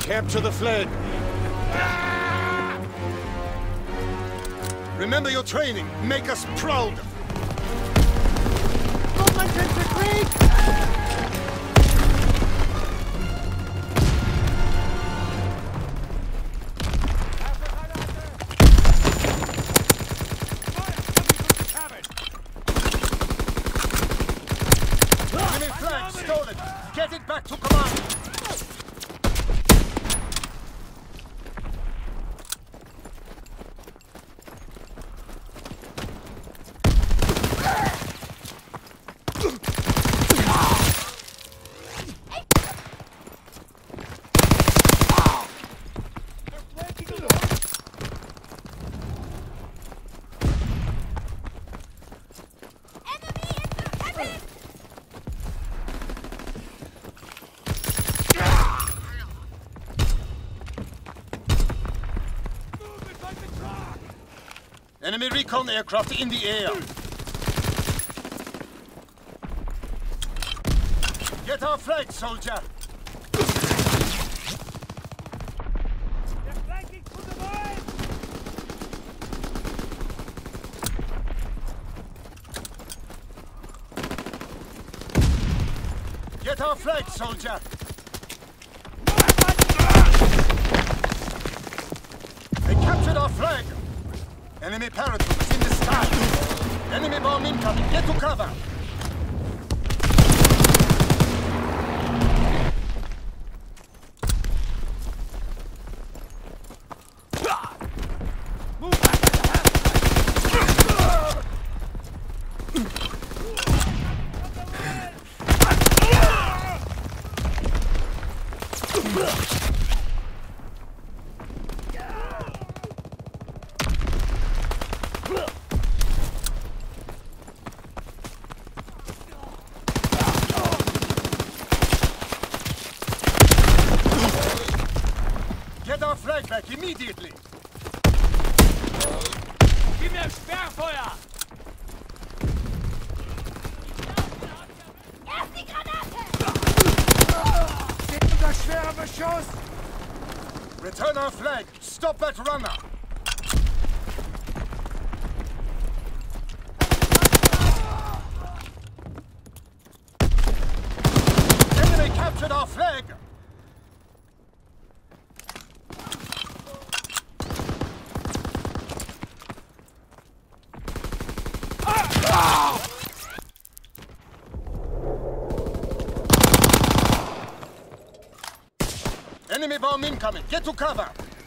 Capture the flag. Remember your training. Make us proud. Movement into Greek! Enemy flag stolen. Get it back to command. Enemy recon aircraft in the air. Get our flag, soldier. Get our flag, soldier. They captured our flag. Enemy paratroopers in the sky. Enemy bomb incoming. Get to cover. Move back. Get our flag back immediately! Gib mir Sperrfeuer! Erst die Granate! Steht unter schwerem Beschuss! Return our flag! Stop that runner! Enemy captured our flag! Enemy bomb incoming! Get to cover!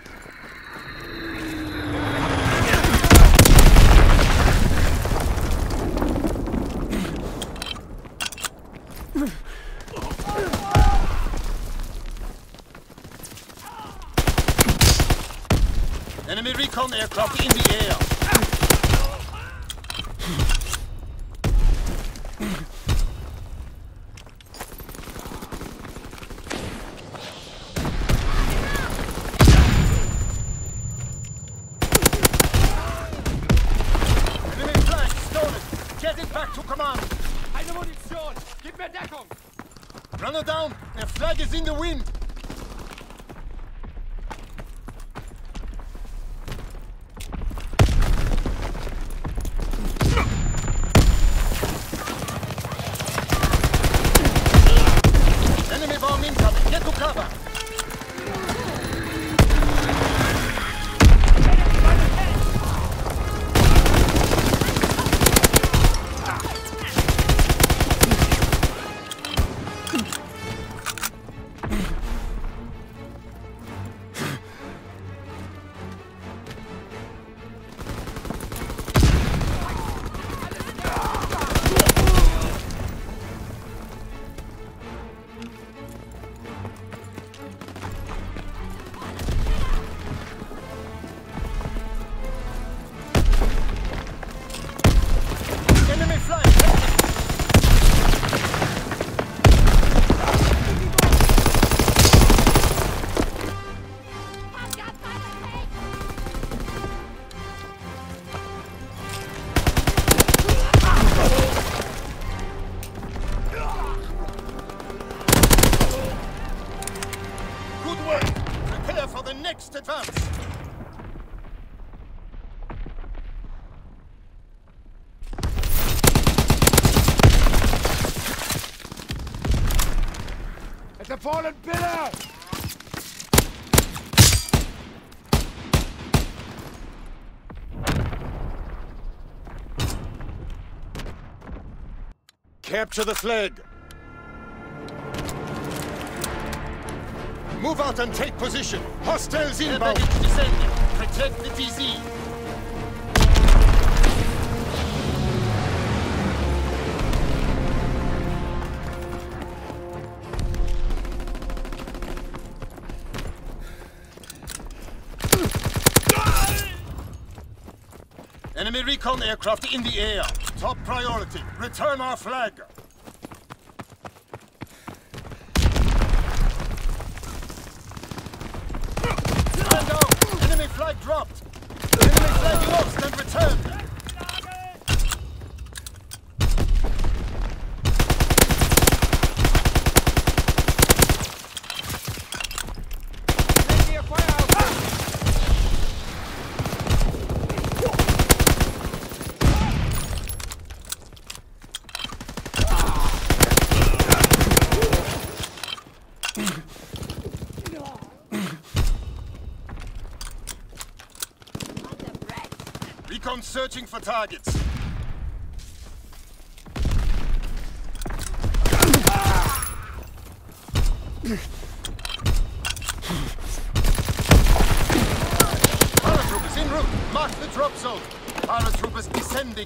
Enemy recon aircraft in the air! Get it back to command! Eine Munition! Gib mir Deckung! Runner down! Their flag is in the wind! Enemy bomb incoming! Get to cover! Good work! Prepare for the next advance. At the fallen pillar! Capture the flag. Move out and take position. Hostiles inbound. Descending. Protect the TZ. Enemy recon aircraft in the air. Top priority. Return our flag. Stand down. Enemy flag dropped. Enemy flag lost and returned. Recon searching for targets. Paratroopers en route. Mark the drop zone. Paratroopers descending.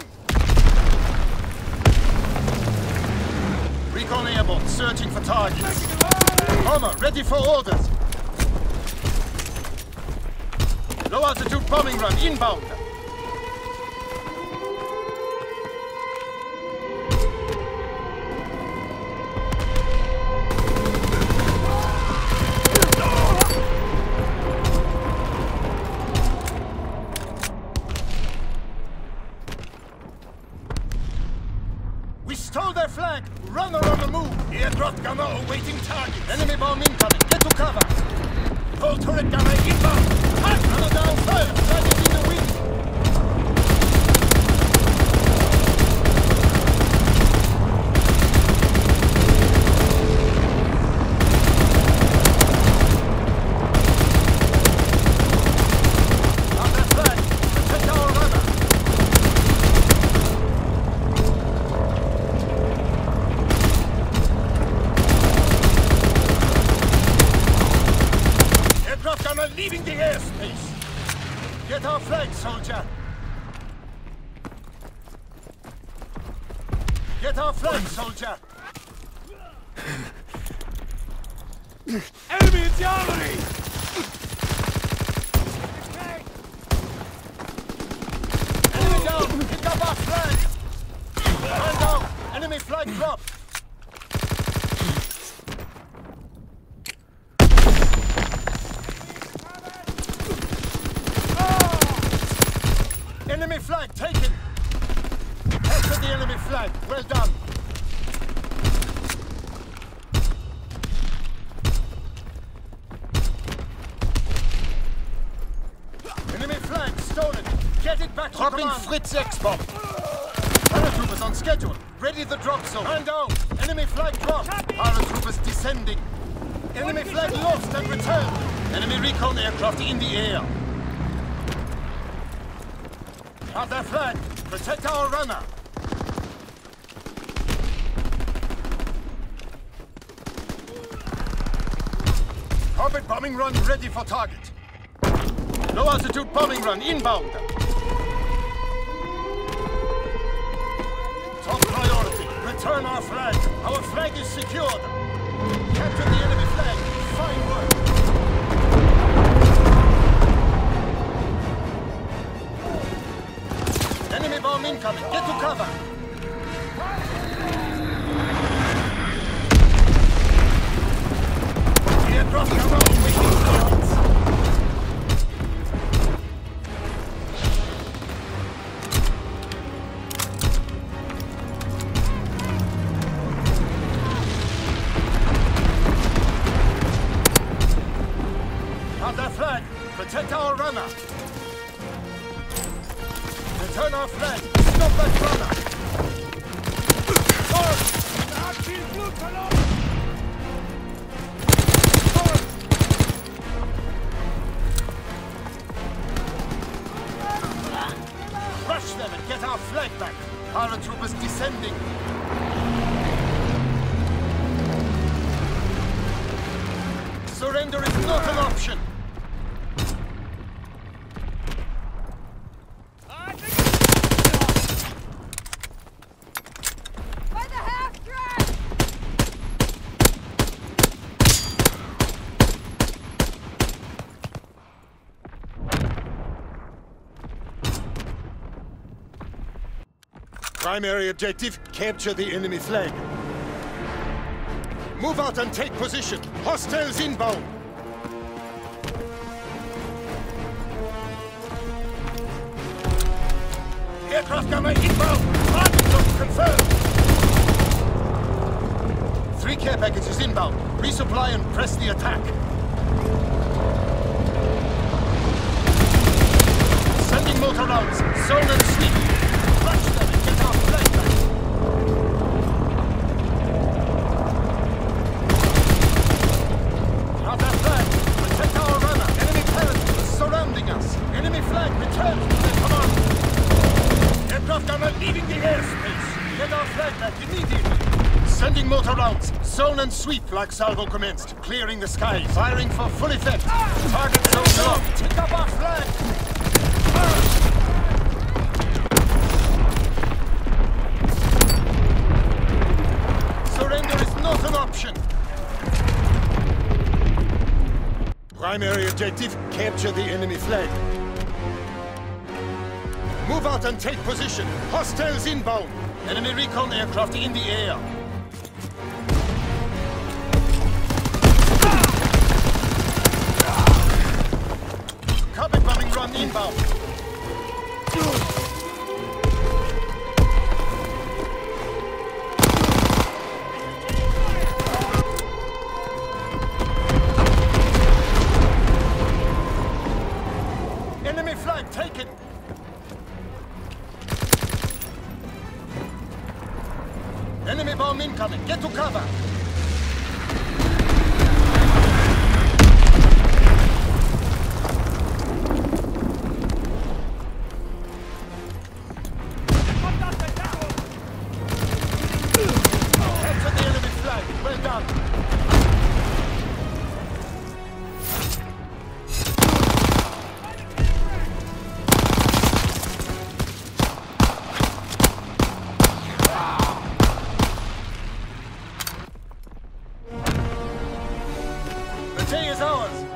Recon airborne searching for targets. Bomber ready for orders. Low altitude bombing run inbound. We stole their flag! Runner on the move! Airdrop gunner awaiting target! Enemy bomb incoming! Get to cover! Full turret gunner inbound! Hot runner down! Fire! Target in the wind! On their flag! Protect our runner! Gunner leaving the airspace! Get our flag, soldier! Get our flag, soldier! Enemy infantry! Enemy down! Pick up our flag! Man down! Enemy flag dropped! Enemy flag taken! Capture the enemy flag. Well done. Enemy flag stolen. Get it back to command. Dropping Fritz X-bomb. Paratroopers on schedule. Ready the drop zone. Man down. Enemy flag dropped. Paratroopers descending. Enemy flag lost and returned. Enemy recon aircraft in the air. Have their flag! Protect our runner! Carpet bombing run ready for target. Low altitude bombing run inbound. Top priority. Return our flag. Our flag is secured. Capture the enemy flag. Fine work. Enemy bomb incoming. Get to cover. Airdrop cover awaiting targets. Have flag! Protect our runner! Return our flag! Stop that runner! Er hat viel Blut verloren! Rush them and get our flag back! Paratroopers descending! Surrender is not an option! By the half-track! Primary objective, capture the enemy flag. Move out and take position. Hostiles inbound. Aircraft gunner inbound. Target lock confirmed. 3 care packages inbound. Resupply and press the attack. Sending motor rounds. Zone and sweep. Rush them and get our flag back. Not our flag. Protect our runner. Enemy paratroopers surrounding us. Enemy flag returned to their command. Aircraft gunner leaving the airspace. Get our flag back immediately. Sending motor rounds. Zone and sweep like salvo commenced. Clearing the skies. Firing for full effect. Target zone locked. Take up our flag. Surrender is not an option. Primary objective, capture the enemy flag. Move out and take position. Hostiles inbound. Enemy recon aircraft in the air. Carpet bombing run inbound. Enemy flag taken. Enemy bomb incoming. Get to cover. Capture the enemy flag. Well done. The day is ours.